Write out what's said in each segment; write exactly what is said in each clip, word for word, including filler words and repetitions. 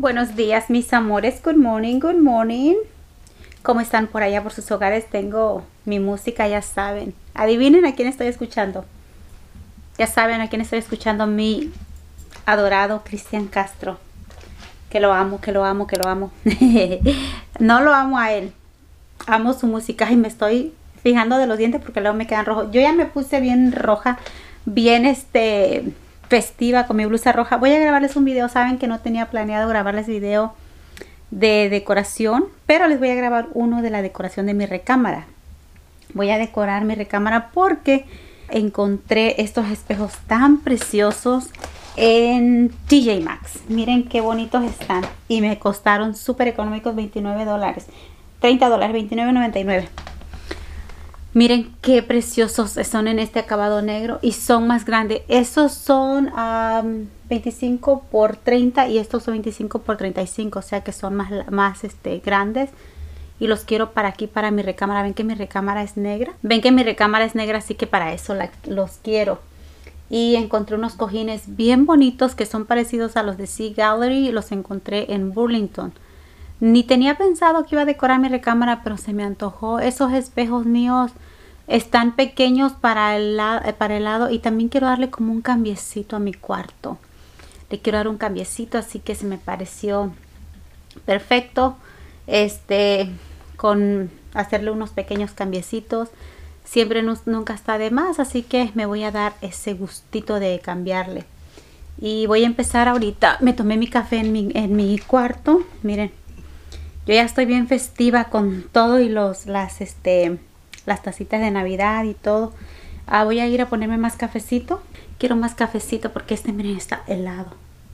Buenos días, mis amores. Good morning, good morning. ¿Cómo están por allá por sus hogares? Tengo mi música, ya saben. Adivinen a quién estoy escuchando. Ya saben a quién estoy escuchando. Mi adorado Cristian Castro. Que lo amo, que lo amo, que lo amo. No lo amo a él. Amo su música y me estoy fijando de los dientes porque luego me quedan rojos. Yo ya me puse bien roja, bien este... festiva con mi blusa roja. Voy a grabarles un video. Saben que no tenía planeado grabarles video de decoración, pero les voy a grabar uno de la decoración de mi recámara. Voy a decorar mi recámara porque encontré estos espejos tan preciosos en T J Maxx. Miren qué bonitos están y me costaron súper económicos, veintinueve dólares, treinta dólares, veintinueve noventa y nueve. Miren qué preciosos son en este acabado negro y son más grandes. Estos son um, veinticinco por treinta y estos son veinticinco por treinta y cinco. O sea que son más, más este, grandes. Y los quiero para aquí, para mi recámara. Ven que mi recámara es negra. Ven que mi recámara es negra, así que para eso la, los quiero. Y encontré unos cojines bien bonitos que son parecidos a los de Sea Gallery. Los encontré en Burlington. Ni tenía pensado que iba a decorar mi recámara, pero se me antojó. Esos espejos míos están pequeños para el, para el lado y también quiero darle como un cambiecito a mi cuarto. Le quiero dar un cambiecito, así que se me pareció perfecto. Este, con hacerle unos pequeños cambiecitos. Siempre no, nunca está de más, así que me voy a dar ese gustito de cambiarle. Y voy a empezar ahorita. Me tomé mi café en mi, en mi cuarto. Miren. Yo ya estoy bien festiva con todo y los las este las tacitas de Navidad y todo. Ah, voy a ir a ponerme más cafecito. Quiero más cafecito porque este, miren, está helado.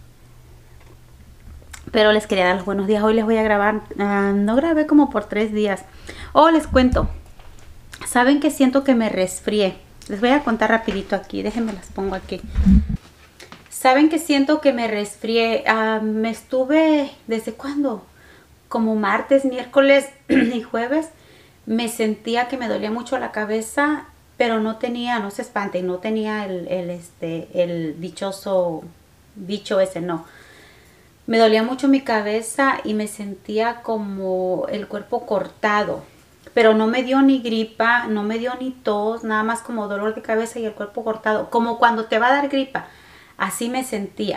Pero les quería dar los buenos días. Hoy les voy a grabar. Uh, no grabé como por tres días. Oh, les cuento. Saben que siento que me resfrié. Les voy a contar rapidito aquí. Déjenme las pongo aquí. Saben que siento que me resfrié. Uh, me estuve... ¿Desde cuándo? Como martes, miércoles y jueves, me sentía que me dolía mucho la cabeza, pero no tenía, no se espanten, no tenía el, el, este, el dichoso bicho ese, no. Me dolía mucho mi cabeza y me sentía como el cuerpo cortado, pero no me dio ni gripa, no me dio ni tos, nada más como dolor de cabeza y el cuerpo cortado, como cuando te va a dar gripa, así me sentía.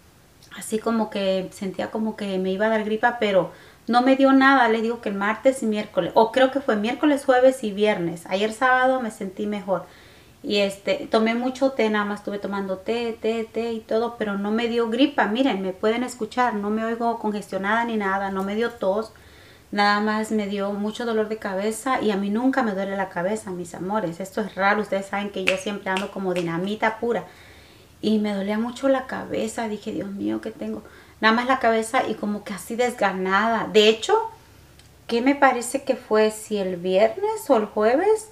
Así como que sentía como que me iba a dar gripa, pero no me dio nada. Les digo que el martes y miércoles, o creo que fue miércoles, jueves y viernes. Ayer sábado me sentí mejor. Y este, tomé mucho té, nada más estuve tomando té, té, té y todo, pero no me dio gripa. Miren, me pueden escuchar, no me oigo congestionada ni nada, no me dio tos. Nada más me dio mucho dolor de cabeza y a mí nunca me duele la cabeza, mis amores. Esto es raro, ustedes saben que yo siempre ando como dinamita pura. Y me dolía mucho la cabeza, dije, Dios mío, ¿qué tengo? Nada más la cabeza y como que así desganada. De hecho, ¿qué me parece que fue? Si el viernes o el jueves,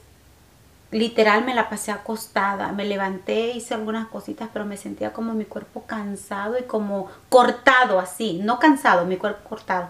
literal me la pasé acostada. Me levanté, hice algunas cositas, pero me sentía como mi cuerpo cansado y como cortado así. No cansado, mi cuerpo cortado.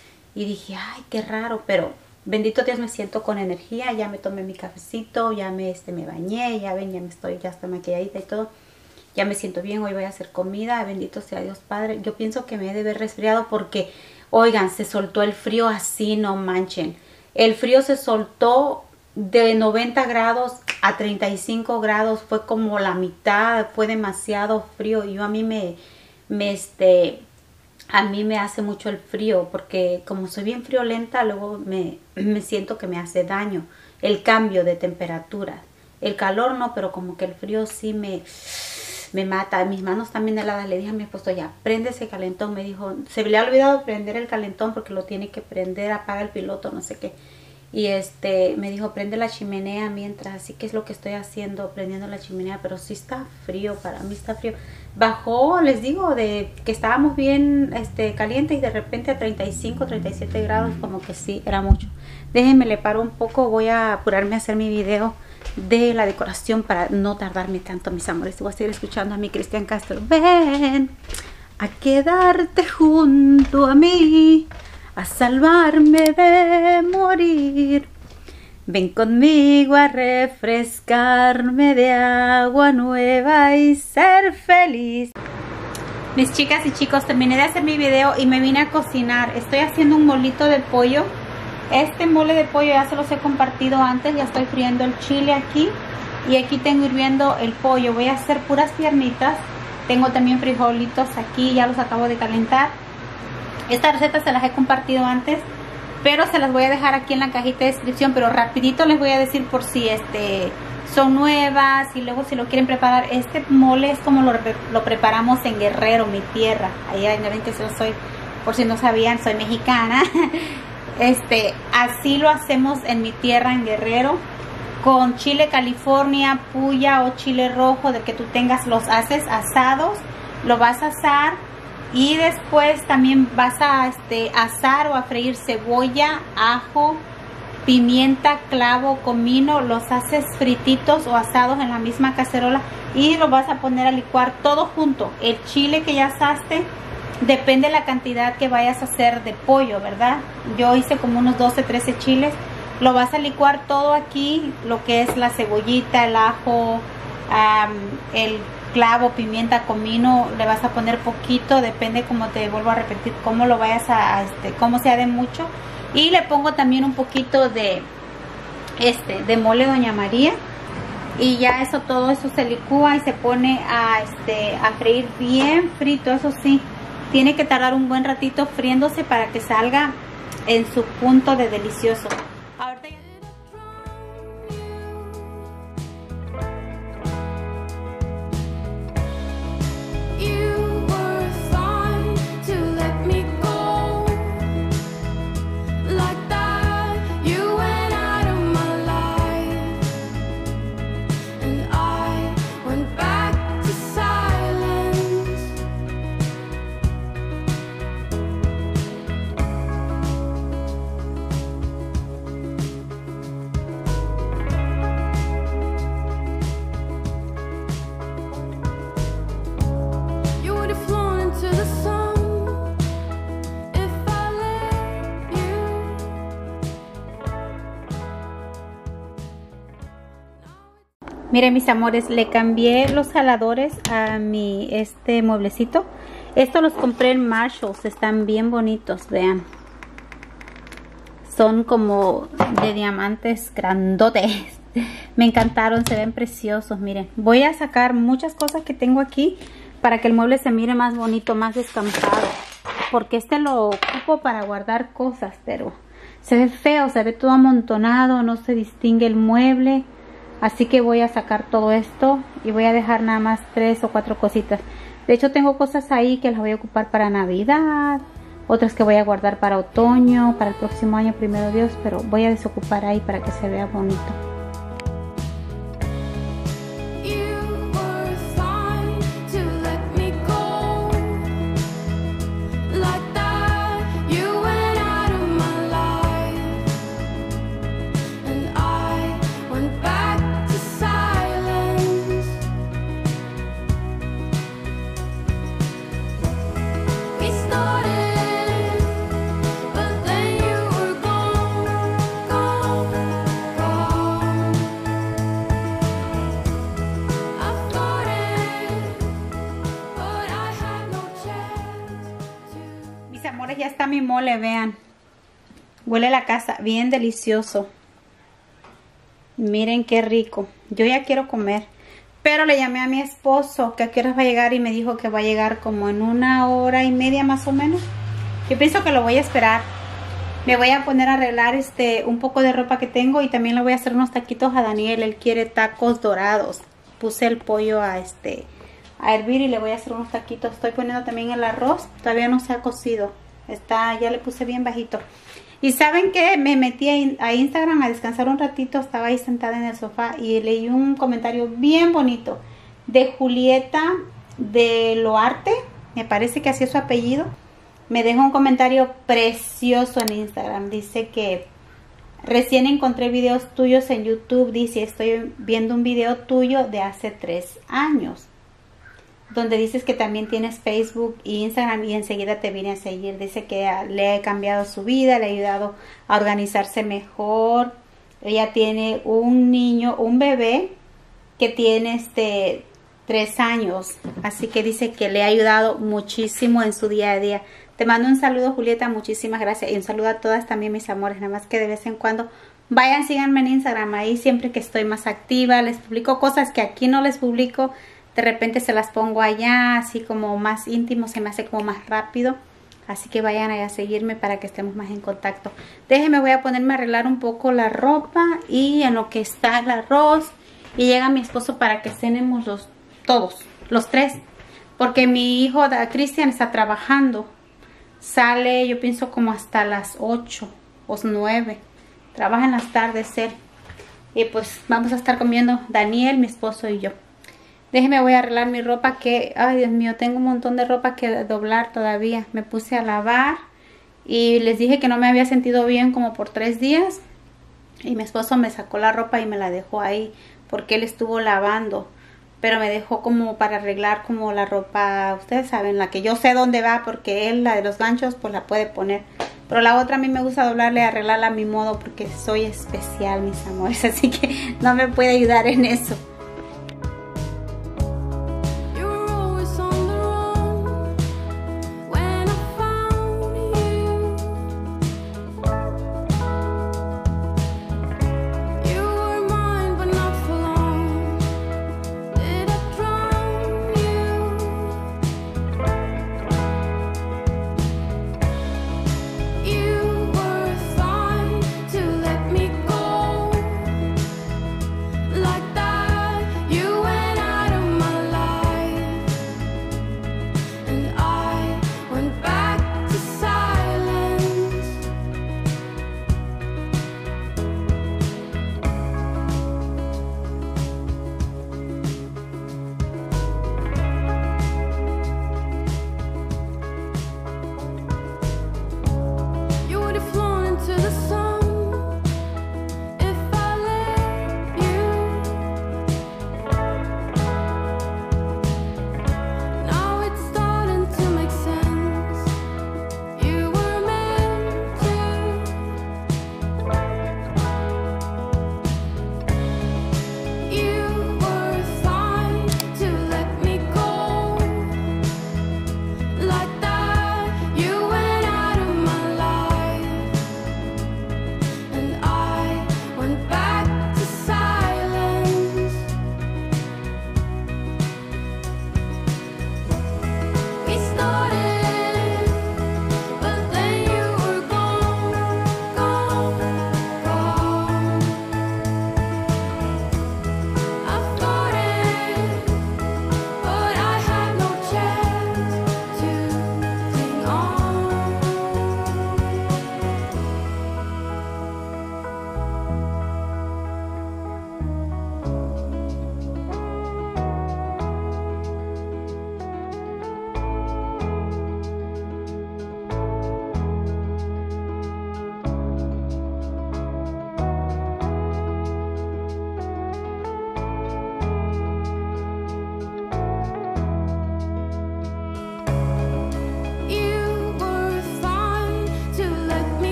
Y dije, ay, qué raro, pero bendito Dios, me siento con energía. Ya me tomé mi cafecito, ya me, este, me bañé, ya ven, ya me estoy, ya está maquilladita y todo. Ya me siento bien, hoy voy a hacer comida, bendito sea Dios Padre. Yo pienso que me he de haber resfriado porque, oigan, se soltó el frío así, no manchen. El frío se soltó de noventa grados a treinta y cinco grados, fue como la mitad, fue demasiado frío. Yo a mí me, me este, a mí me hace mucho el frío porque como soy bien friolenta, luego me, me siento que me hace daño el cambio de temperatura. El calor no, pero como que el frío sí me... me mata. Mis manos también heladas. Le dije a mi esposo, ya, prende ese calentón. Me dijo, se le ha olvidado prender el calentón porque lo tiene que prender, apaga el piloto, no sé qué. Y este, me dijo, prende la chimenea mientras. Así que es lo que estoy haciendo, prendiendo la chimenea. Pero sí está frío, para mí está frío. Bajó, les digo, de que estábamos bien este, calientes y de repente a treinta y cinco, treinta y siete grados, como que sí, era mucho. Déjenme, le paro un poco, voy a apurarme a hacer mi video de la decoración para no tardarme tanto, mis amores. Voy a seguir escuchando a mi Cristian Castro. Ven a quedarte junto a mí, a salvarme de morir. Ven conmigo a refrescarme de agua nueva y ser feliz. Mis chicas y chicos, terminé de hacer mi video y me vine a cocinar. Estoy haciendo un molito de pollo. Este mole de pollo ya se los he compartido antes. Ya estoy friendo el chile aquí. Y aquí tengo hirviendo el pollo. Voy a hacer puras piernitas. Tengo también frijolitos aquí. Ya los acabo de calentar. Esta receta se las he compartido antes, pero se las voy a dejar aquí en la cajita de descripción. Pero rapidito les voy a decir por si este... son nuevas y luego si lo quieren preparar. Este mole es como lo, lo preparamos en Guerrero, mi tierra. Allá en el que yo soy, por si no sabían, soy mexicana. Este, así lo hacemos en mi tierra, en Guerrero, con chile California, puya o chile rojo, de que tú tengas. Los haces asados, lo vas a asar y después también vas a este, asar o a freír cebolla, ajo, pimienta, clavo, comino. Los haces frititos o asados en la misma cacerola y lo vas a poner a licuar todo junto. El chile que ya asaste, depende de la cantidad que vayas a hacer de pollo, ¿verdad? Yo hice como unos doce, trece chiles. Lo vas a licuar todo aquí, lo que es la cebollita, el ajo, um, el clavo, pimienta, comino. Le vas a poner poquito, depende, como te vuelvo a repetir, cómo lo vayas a, este, cómo sea de mucho. Y le pongo también un poquito de este de mole Doña María. Y ya eso, todo eso se licúa y se pone a este a freír bien frito. Eso sí, tiene que tardar un buen ratito friéndose para que salga en su punto de delicioso. Ahorita ya... Miren, mis amores, le cambié los jaladores a mi este mueblecito. Estos los compré en Marshalls, están bien bonitos, vean. Son como de diamantes grandotes. Me encantaron, se ven preciosos, miren. Voy a sacar muchas cosas que tengo aquí para que el mueble se mire más bonito, más descampado. Porque este lo ocupo para guardar cosas, pero se ve feo, se ve todo amontonado, no se distingue el mueble. Así que voy a sacar todo esto y voy a dejar nada más tres o cuatro cositas. De hecho tengo cosas ahí que las voy a ocupar para Navidad, otras que voy a guardar para otoño, para el próximo año, primero Dios, pero voy a desocupar ahí para que se vea bonito. Ya está mi mole, vean. Huele la casa, bien delicioso. Miren qué rico. Yo ya quiero comer. Pero le llamé a mi esposo que a qué horas va a llegar y me dijo que va a llegar como en una hora y media más o menos. Yo pienso que lo voy a esperar. Me voy a poner a arreglar este un poco de ropa que tengo y también le voy a hacer unos taquitos a Daniel. Él quiere tacos dorados. Puse el pollo a este a hervir y le voy a hacer unos taquitos. Estoy poniendo también el arroz. Todavía no se ha cocido. Está, ya le puse bien bajito. Y saben que me metí a, a Instagram a descansar un ratito. Estaba ahí sentada en el sofá y leí un comentario bien bonito de Julieta de Loarte, me parece que así es su apellido. Me dejó un comentario precioso en Instagram. Dice que recién encontré videos tuyos en YouTube. Dice, estoy viendo un video tuyo de hace tres años. Donde dices que también tienes Facebook e Instagram y enseguida te vine a seguir. Dice que le ha cambiado su vida, le ha ayudado a organizarse mejor. Ella tiene un niño, un bebé que tiene este tres años. Así que dice que le ha ayudado muchísimo en su día a día. Te mando un saludo, Julieta, muchísimas gracias. Y un saludo a todas también, mis amores. Nada más que de vez en cuando vayan, síganme en Instagram. Ahí siempre que estoy más activa, les publico cosas que aquí no les publico. De repente se las pongo allá, así como más íntimo, se me hace como más rápido. Así que vayan allá a seguirme para que estemos más en contacto. Déjenme, voy a ponerme a arreglar un poco la ropa y en lo que está el arroz. Y llega mi esposo para que cenemos los, todos, los tres. Porque mi hijo, Cristian, está trabajando. Sale, yo pienso como hasta las ocho o nueve. Trabaja en las tardes él. Y pues vamos a estar comiendo Daniel, mi esposo y yo. Déjenme, voy a arreglar mi ropa que, ay Dios mío, tengo un montón de ropa que doblar todavía. Me puse a lavar y les dije que no me había sentido bien como por tres días. Y mi esposo me sacó la ropa y me la dejó ahí porque él estuvo lavando. Pero me dejó como para arreglar como la ropa, ustedes saben, la que yo sé dónde va porque él, la de los ganchos, pues la puede poner. Pero la otra a mí me gusta doblarla y arreglarla a mi modo porque soy especial, mis amores. Así que no me puede ayudar en eso.